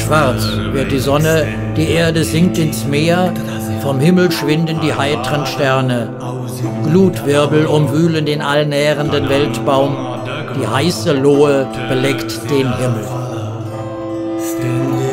Schwarz wird die Sonne, die Erde sinkt ins Meer, vom Himmel schwinden die heitren Sterne. Glutwirbel umwühlen den allnährenden Weltbaum, die heiße Lohe beleckt den Himmel.